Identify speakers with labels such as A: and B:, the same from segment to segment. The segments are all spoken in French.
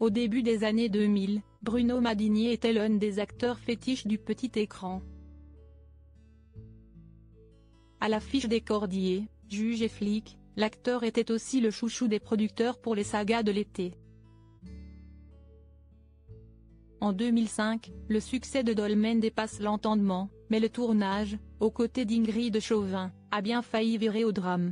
A: Au début des années 2000, Bruno Madinier était l'un des acteurs fétiches du petit écran. À l'affiche des Cordiers, Juge et Flic, l'acteur était aussi le chouchou des producteurs pour les sagas de l'été. En 2005, le succès de Dolmen dépasse l'entendement, mais le tournage, aux côtés d'Ingrid Chauvin, a bien failli virer au drame.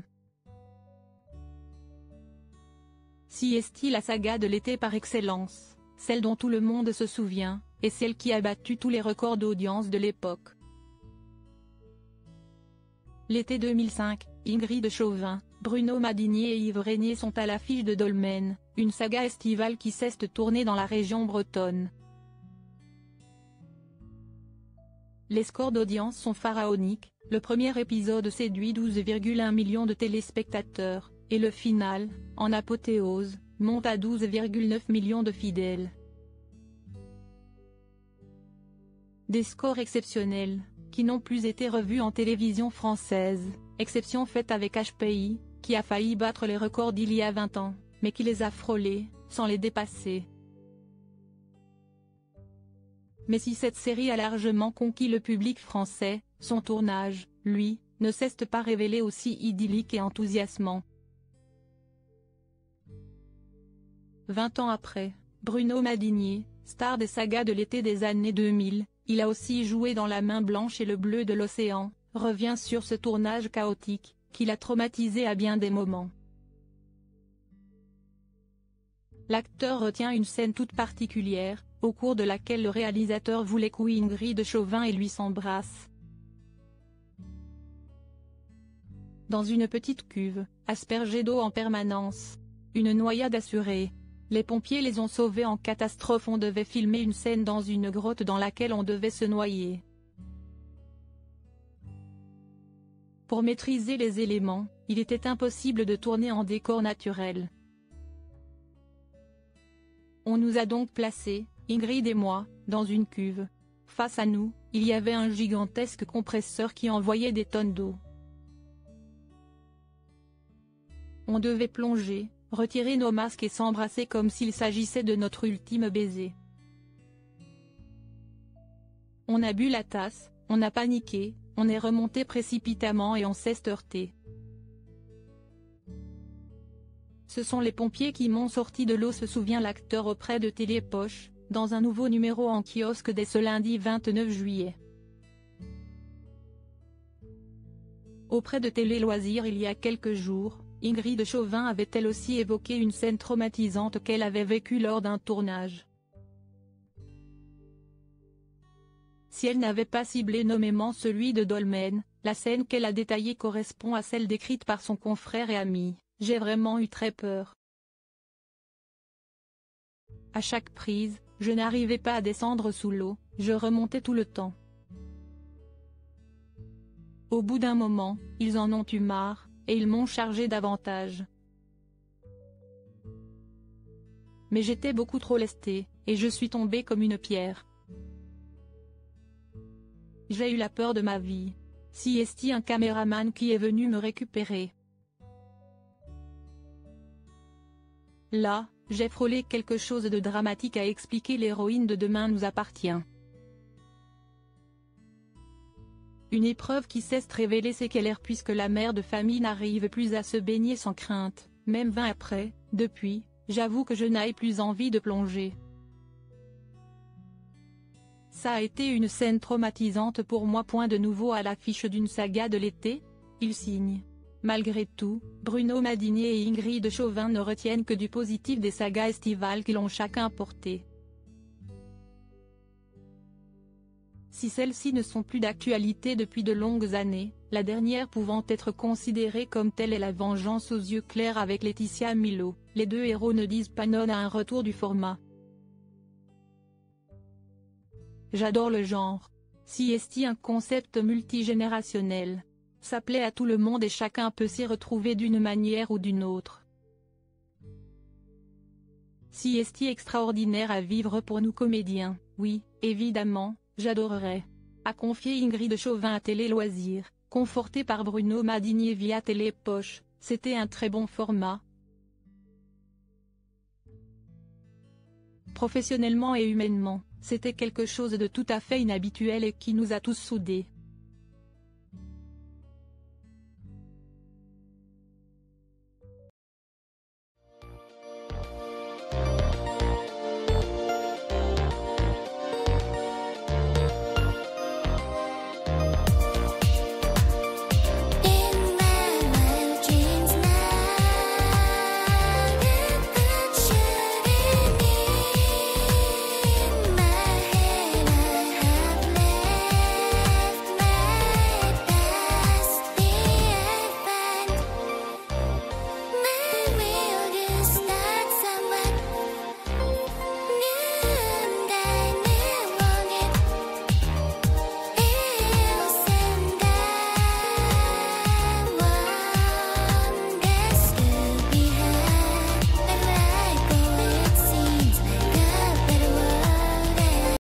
A: Si est-il la saga de l'été par excellence, celle dont tout le monde se souvient, et celle qui a battu tous les records d'audience de l'époque. L'été 2005, Ingrid Chauvin, Bruno Madinier et Yves Régnier sont à l'affiche de Dolmen, une saga estivale qui cesse de tourner dans la région bretonne. Les scores d'audience sont pharaoniques, le premier épisode séduit 12,1 millions de téléspectateurs, et le final, en apothéose, monte à 12,9 millions de fidèles. Des scores exceptionnels, qui n'ont plus été revus en télévision française, exception faite avec HPI, qui a failli battre les records d'il y a 20 ans, mais qui les a frôlés, sans les dépasser. Mais si cette série a largement conquis le public français, son tournage, lui, ne s'est pas révélé aussi idyllique et enthousiasmant. 20 ans après, Bruno Madinier, star des sagas de l'été des années 2000, il a aussi joué dans La Main Blanche et Le Bleu de l'Océan, revient sur ce tournage chaotique, qui l'a traumatisé à bien des moments. L'acteur retient une scène toute particulière, au cours de laquelle le réalisateur voulait qu'Ingrid Chauvin et lui s'embrassent. Dans une petite cuve, aspergée d'eau en permanence. Une noyade assurée. Les pompiers les ont sauvés en catastrophe. On devait filmer une scène dans une grotte dans laquelle on devait se noyer. Pour maîtriser les éléments, il était impossible de tourner en décor naturel. On nous a donc placés, Ingrid et moi, dans une cuve. Face à nous, il y avait un gigantesque compresseur qui envoyait des tonnes d'eau. On devait plonger, retirer nos masques et s'embrasser comme s'il s'agissait de notre ultime baiser. On a bu la tasse, on a paniqué, on est remonté précipitamment et on s'est heurté. Ce sont les pompiers qui m'ont sorti de l'eau, se souvient l'acteur auprès de Télépoche, dans un nouveau numéro en kiosque dès ce lundi 29 juillet. Auprès de Télé Loisirs il y a quelques jours, Ingrid Chauvin avait elle aussi évoqué une scène traumatisante qu'elle avait vécue lors d'un tournage. Si elle n'avait pas ciblé nommément celui de Dolmen, la scène qu'elle a détaillée correspond à celle décrite par son confrère et ami. J'ai vraiment eu très peur. À chaque prise, je n'arrivais pas à descendre sous l'eau, je remontais tout le temps. Au bout d'un moment, ils en ont eu marre, et ils m'ont chargé davantage. Mais j'étais beaucoup trop lestée, et je suis tombée comme une pierre. J'ai eu la peur de ma vie. Si est-il un caméraman qui est venu me récupérer. Là, j'ai frôlé quelque chose de dramatique, a expliqué l'héroïne de Demain nous appartient. Une épreuve qui cesse de révéler ses galères puisque la mère de famille n'arrive plus à se baigner sans crainte, même 20 après, depuis, j'avoue que je n'ai plus envie de plonger. Ça a été une scène traumatisante pour moi. Point de nouveau à l'affiche d'une saga de l'été, il signe. Malgré tout, Bruno Madinier et Ingrid Chauvin ne retiennent que du positif des sagas estivales qu'ils ont chacun portées. Si celles-ci ne sont plus d'actualité depuis de longues années, la dernière pouvant être considérée comme telle est La Vengeance aux yeux clairs avec Laetitia Milo, les deux héros ne disent pas non à un retour du format. J'adore le genre. Si est-il un concept multigénérationnel. Ça plaît à tout le monde et chacun peut s'y retrouver d'une manière ou d'une autre. Si est-il extraordinaire à vivre pour nous comédiens, oui, évidemment, j'adorerais. A confié Ingrid Chauvin à Télé Loisirs, confortée par Bruno Madinier via Télépoche, c'était un très bon format. Professionnellement et humainement, c'était quelque chose de tout à fait inhabituel et qui nous a tous soudés.